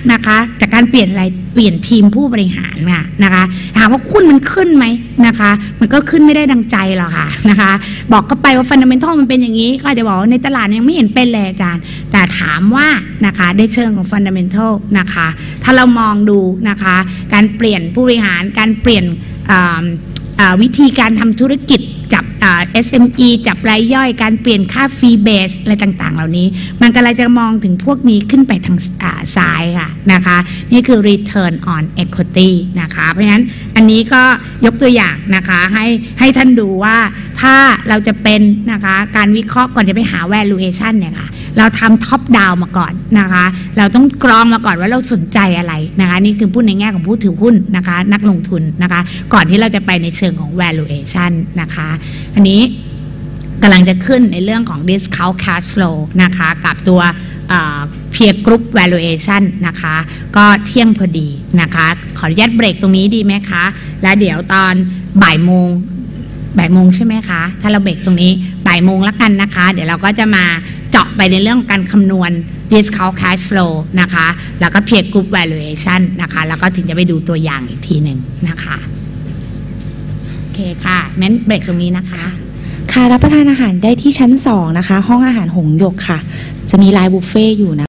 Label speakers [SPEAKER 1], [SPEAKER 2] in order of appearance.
[SPEAKER 1] นะคะจากการเปลี่ยนอะไรเปลี่ยนทีมผู้บริหารนะคะถามว่าหุ้นมันขึ้นไหมนะคะมันก็ขึ้นไม่ได้ดังใจหรอกค่ะนะคะบอกก็ไปว่าฟันดัมเมนทัลมันเป็นอย่างนี้ก็จะบอกว่าในตลาดยังไม่เห็นเป็นเลยอาจารย์แต่ถามว่านะคะในเชิงของฟันดัมเมนทัลนะคะถ้าเรามองดูนะคะการเปลี่ยนผู้บริหารการเปลี่ยนวิธีการทำธุรกิจจับSME จับรายย่อยการเปลี่ยนค่าฟรีเบสอะไรต่างๆเหล่านี้มันกำลังจะมองถึงพวกนี้ขึ้นไปทางซ้ายค่ะนะคะนี่คือ return on equity นะคะเพราะฉะนั้นอันนี้ก็ยกตัวอย่างนะคะให้ท่านดูว่าถ้าเราจะเป็นนะคะการวิเคราะห์ก่อนจะไปหา valuation เนี่ยค่ะเราทำ top down มาก่อนนะคะเราต้องกรองมาก่อนว่าเราสนใจอะไรนะคะนี่คือพูดในแง่ของผู้ถือหุ้นนะคะนักลงทุนนะคะก่อนที่เราจะไปในเชิงของ valuation นะคะอันนี้กำลังจะขึ้นในเรื่องของ discount cash flow นะคะกับตัวpeer group valuation นะคะก็เที่ยงพอดีนะคะขออนุญาตเบรกตรงนี้ดีไหมคะแล้วเดี๋ยวตอนบ่ายโมงใช่ไหมคะถ้าเราเบรกตรงนี้บ่ายโมงแล้วกันนะคะเดี๋ยวเราก็จะมาเจาะไปในเรื่องการคำนวณ discount cash flow นะคะแล้วก็ peer group valuation นะคะแล้วก็ถึงจะไปดูตัวอย่างอีกทีหนึ่งนะคะโอเคค่ะงั้นเบรกตรงนี้นะคะ
[SPEAKER 2] ค่ะรับประทานอาหารได้ที่ชั้น2นะคะห้องอาหารหงส์หยกค่ะจะมีไลน์บุฟเฟ่อยู่นะ